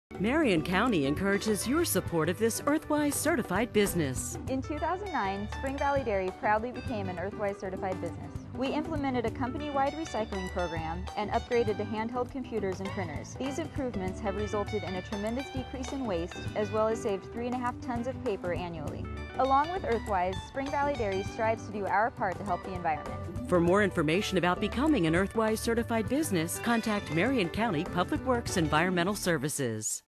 Marion County encourages your support of this Earthwise certified business. In 2009, Spring Valley Dairy proudly became an Earthwise certified business. We implemented a company-wide recycling program and upgraded to handheld computers and printers. These improvements have resulted in a tremendous decrease in waste, as well as saved 3.5 tons of paper annually. Along with Earthwise, Spring Valley Dairy strives to do our part to help the environment. For more information about becoming an Earthwise certified business, contact Marion County Public Works Environmental Services.